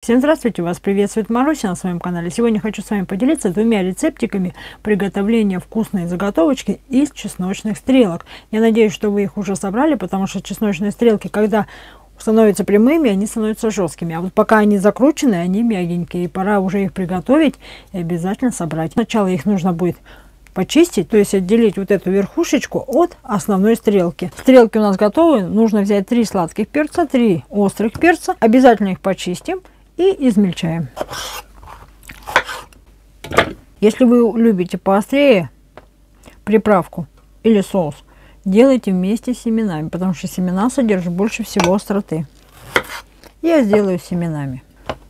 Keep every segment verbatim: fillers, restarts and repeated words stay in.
Всем здравствуйте! Вас приветствует Маруся на своем канале. Сегодня хочу с вами поделиться двумя рецептиками приготовления вкусной заготовочки из чесночных стрелок. Я надеюсь, что вы их уже собрали, потому что чесночные стрелки, когда становятся прямыми, они становятся жесткими. А вот пока они закручены, они мягенькие. И пора уже их приготовить и обязательно собрать. Сначала их нужно будет почистить, то есть отделить вот эту верхушечку от основной стрелки. Стрелки у нас готовы. Нужно взять три сладких перца, три острых перца. Обязательно их почистим и измельчаем. Если вы любите поострее приправку или соус, делайте вместе с семенами, потому что семена содержат больше всего остроты. Я сделаю с семенами.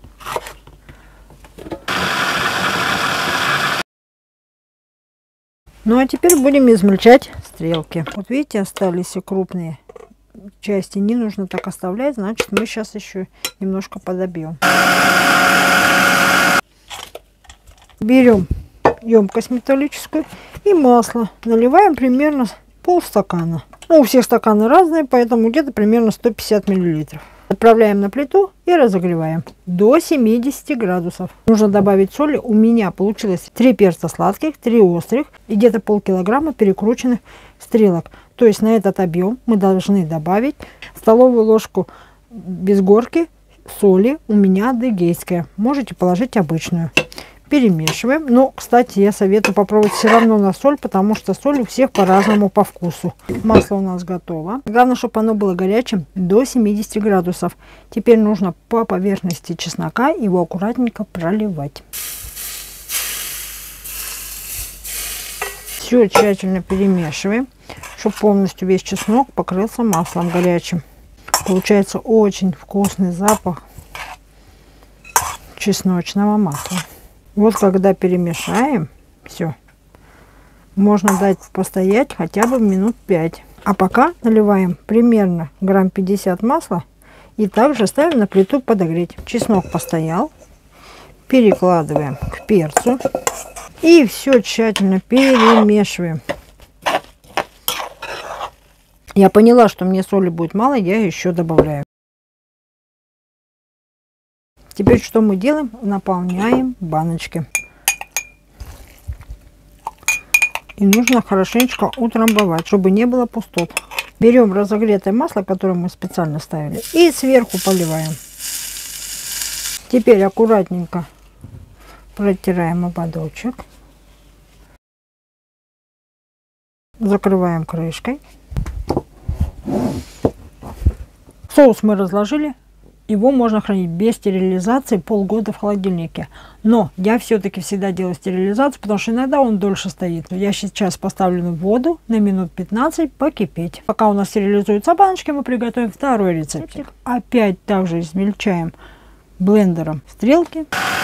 Ну а теперь будем измельчать стрелки. Вот видите, остались и крупные части. Не нужно так оставлять, значит мы сейчас еще немножко подобьем. Берем емкость металлическую и масло. Наливаем примерно полстакана. Ну, у всех стаканы разные, поэтому где-то примерно сто пятьдесят миллилитров. Отправляем на плиту и разогреваем до семидесяти градусов. Нужно добавить соли. У меня получилось три перца сладких, три острых и где-то полкилограмма перекрученных стрелок. То есть на этот объем мы должны добавить столовую ложку без горки соли. У меня адыгейская. Можете положить обычную. Перемешиваем. Но, кстати, я советую попробовать все равно на соль, потому что соль у всех по-разному по вкусу. Масло у нас готово. Главное, чтобы оно было горячим до семидесяти градусов. Теперь нужно по поверхности чеснока его аккуратненько проливать. Все тщательно перемешиваем, чтобы полностью весь чеснок покрылся маслом горячим. Получается очень вкусный запах чесночного масла. Вот когда перемешаем, все, можно дать постоять хотя бы минут пять. А пока наливаем примерно грамм пятьдесят масла и также ставим на плиту подогреть. Чеснок постоял, перекладываем к перцу и все тщательно перемешиваем. Я поняла, что мне соли будет мало, я еще добавляю. Теперь что мы делаем? Наполняем баночки. И нужно хорошенечко утрамбовать, чтобы не было пустот. Берем разогретое масло, которое мы специально ставили, и сверху поливаем. Теперь аккуратненько протираем ободочек. Закрываем крышкой. Соус мы разложили. Его можно хранить без стерилизации полгода в холодильнике. Но я все-таки всегда делаю стерилизацию, потому что иногда он дольше стоит. Я сейчас поставлю в воду на минут пятнадцать покипеть. Пока у нас стерилизуются баночки, мы приготовим второй рецептик. Опять также измельчаем блендером стрелки.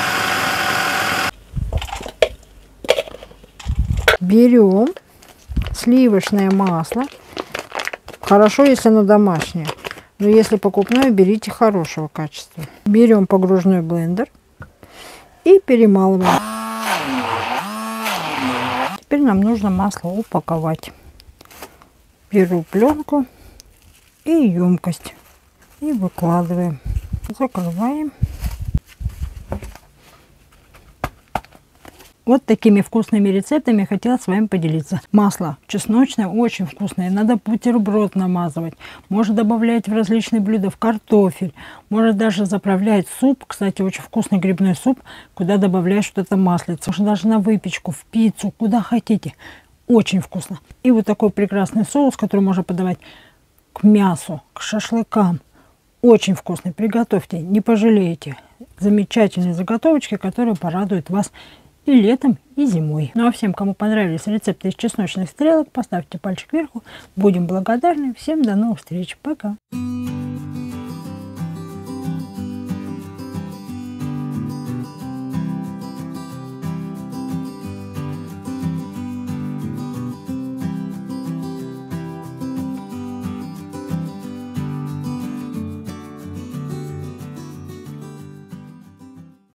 Берем сливочное масло. Хорошо, если оно домашнее. Но если покупное, берите хорошего качества. Берем погружной блендер и перемалываем. Теперь нам нужно масло упаковать. Беру пленку и емкость и выкладываем. Закрываем. Вот такими вкусными рецептами я хотела с вами поделиться. Масло чесночное очень вкусное. Надо бутерброд намазывать. Можно добавлять в различные блюда, в картофель. Можно даже заправлять суп. Кстати, очень вкусный грибной суп, куда добавляешь вот это маслице. Можно даже на выпечку, в пиццу, куда хотите. Очень вкусно. И вот такой прекрасный соус, который можно подавать к мясу, к шашлыкам. Очень вкусный. Приготовьте, не пожалеете. Замечательные заготовочки, которые порадуют вас и летом, и зимой. Ну а всем, кому понравились рецепты из чесночных стрелок, поставьте пальчик вверху. Будем благодарны. Всем до новых встреч. Пока.